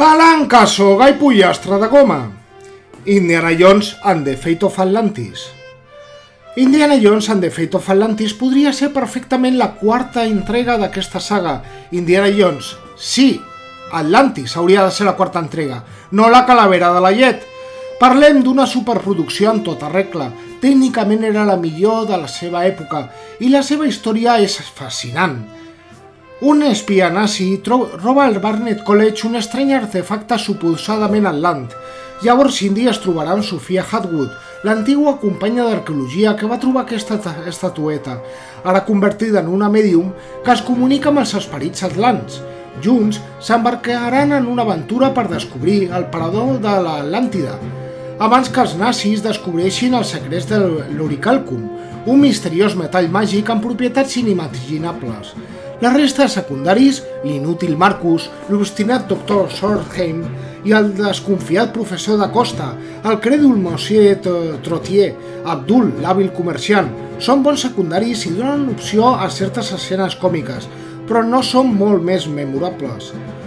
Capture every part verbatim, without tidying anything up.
Palancas, soga y pullastra de goma. Indiana Jones and the Fate of Atlantis. Indiana Jones and the Fate of Atlantis podria ser perfectament la quarta entrega d'aquesta saga. Indiana Jones, sí, Atlantis hauria de ser la quarta entrega, no la calavera de la llet. Parlem d'una superproducció en tota regla. Tècnicament era la millor de la seva època i la seva història és fascinant. Un espia nazi roba al Barnet College un estrany artefacte suposadament atlant. Llavors Indy es trobarà amb Sophia Hadwood, l'antigua companya d'arqueologia que va trobar aquesta estatueta, ara convertida en una mèdium que es comunica amb els esperits atlants. Junts s'embarcaran en una aventura per descobrir el parador de l'Atlàntida, abans que els nazis descobreixin els secrets de l'Orichalcum, un misteriós metall màgic amb propietats inimaginables. La resta de secundaris, l'inútil Marcus, l'obstinat doctor Sorheim i el desconfiat professor de Costa, el crèdul Monsieur Trottier, Abdul, l'hàbil comerciant, són bons secundaris i donen opció a certes escenes còmiques, però no són molt més memorables.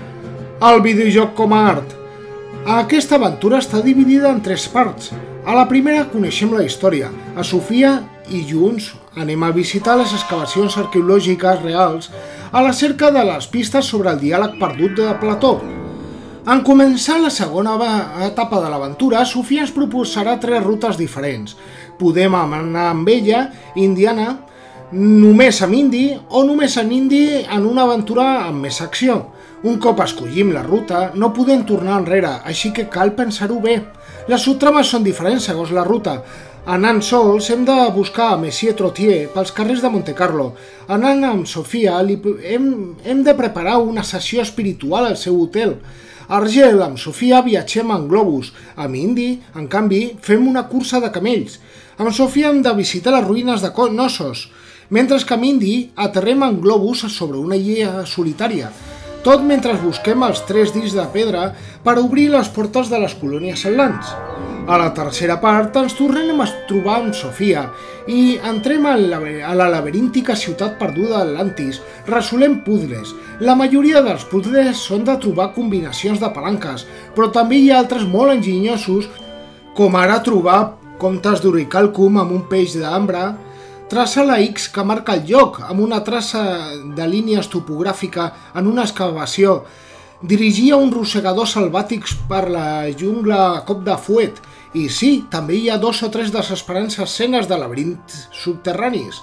El videojoc com a art. Aquesta aventura està dividida en tres parts. A la primera coneixem la història. A Sofia i junts anem a visitar les excavacions arqueològiques reals a la cerca de les pistes sobre el diàleg perdut de Plató. En començar la segona etapa de l'aventura, Sofia ens proposarà tres rutes diferents. Podem anar amb ella, Indiana, només amb Indy o només amb Indy en una aventura amb més acció. Un cop escollim la ruta, no podem tornar enrere, així que cal pensar-ho bé. Les subtrames són diferents segons la ruta. Anant sols hem de buscar a Monsieur Trottier pels carrers de Montecarlo. Anant amb Sofia hem, hem de preparar una sessió espiritual al seu hotel. A Argel, amb Sofia, viatgem en globus. Amb Indy, en canvi, fem una cursa de camells. Amb Sofia hem de visitar les ruïnes de Knossos, mentre que amb Indy aterrem en globus sobre una illa solitària. Tot mentre busquem els tres dits de pedra per obrir les portes de les colònies atlants. A la tercera part ens tornem a trobar amb Sofia i entrem a la laberíntica ciutat perduda d'Atlantis, resolem puzles. La majoria dels puzles són de trobar combinacions de palanques, però també hi ha altres molt enginyosos, com ara trobar comptes d'Orichalcum amb un peix d'ambre, traçar la X que marca el lloc amb una traça de línies topogràfica en una excavació, dirigir a un rosegador salvàtics per la jungla a cop de fuet, i sí, també hi ha dos o tres desesperants escenes de laberints subterranis.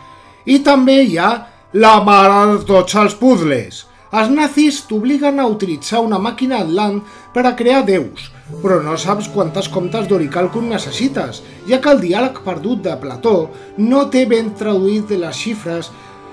I també hi ha la mare de tots els puzles. Els nazis t'obliguen a utilitzar una màquina atlant per a crear déus, però no saps quantes comptes d'Orichalcum necessites, ja que el diàleg perdut de Plató no té ben traduït les xifres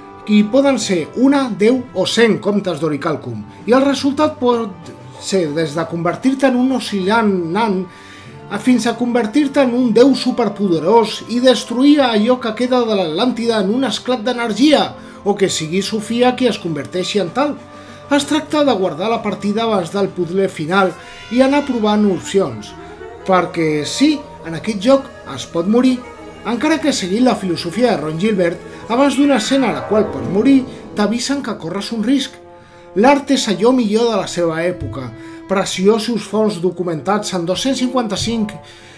i poden ser una, deu o cent comptes d'Orichalcum, i el resultat pot ser des de convertir-te en un oscil·lant nan fins a convertir-te en un déu superpoderós i destruir allò que queda de l'Atlàntida en un esclat d'energia, o que sigui Sofia qui es converteixi en tal. Es tracta de guardar la partida abans del puzzle final i anar provant opcions, perquè sí, en aquest joc es pot morir, encara que seguint la filosofia de Ron Gilbert, abans d'una escena a la qual pots morir, t'avisen que corres un risc. L'art és allò millor de la seva època, preciosos fons documentats en dos-cents cinquanta-cinc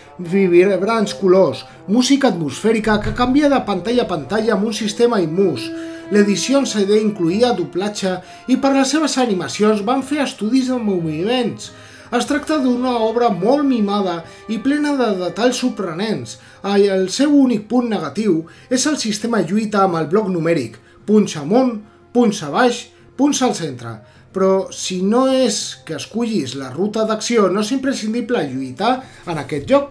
vibrants colors, música atmosfèrica que canvia de pantalla a pantalla amb un sistema immus. L'edició en C D incloïa doblatge i per les seves animacions van fer estudis de moviments. Es tracta d'una obra molt mimada i plena de detalls sorprenents. El seu únic punt negatiu és el sistema de lluita amb el bloc numèric, punts amunt, punts a baix, punts al centre. Però si no és que escollis la ruta d'acció, no és imprescindible lluitar en aquest joc.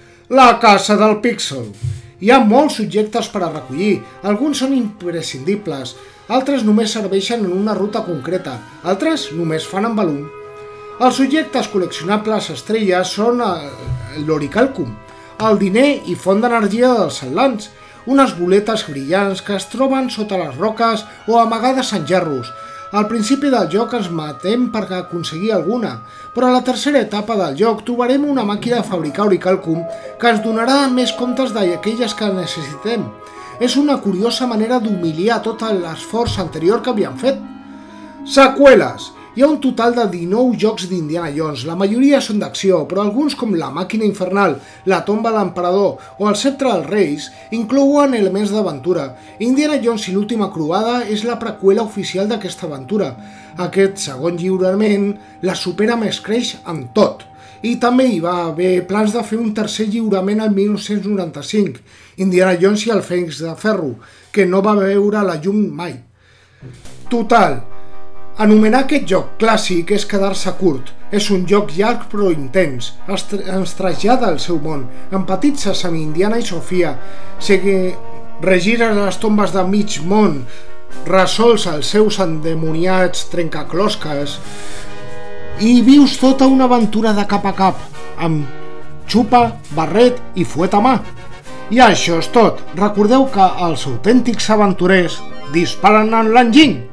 La casa del píxel. Hi ha molts subjectes per a recollir, alguns són imprescindibles, altres només serveixen en una ruta concreta, altres només fan en volum. Els subjectes col·leccionables estrelles són l'Orichalcum, el diner i font d'energia dels atlants, unes boletes brillants que es troben sota les roques o amagades en gerros. Al principi del joc ens matem per aconseguir alguna, però a la tercera etapa del joc trobarem una màquina de fabricar Orichalcum que ens donarà més comptes d'aquelles que necessitem. És una curiosa manera d'humiliar tot l'esforç anterior que havíem fet. Seqüeles. Hi ha un total de dinou jocs d'Indiana Jones, la majoria són d'acció, però alguns com La màquina infernal, La tomba de l'emperador o El sceptre dels reis inclouen elements d'aventura. Indiana Jones i l'última croada és la preqüela oficial d'aquesta aventura. Aquest segon lliurament la supera més creix en tot. I també hi va haver plans de fer un tercer lliurament al mil nou-cents noranta-cinc, Indiana Jones i el Fènix de Ferro, que no va veure la llum mai. Total, anomenar aquest joc clàssic és quedar-se curt. És un joc llarg però intens. Ens trasllada al seu món. Empatitzes amb Indiana i Sofia. Regires les tombes de mig món. Resols els seus endemoniats trencaclosques. I vius tota una aventura de cap a cap, amb xupa, barret i fuet a mà. I això és tot. Recordeu que els autèntics aventurers disparen en l'enginy.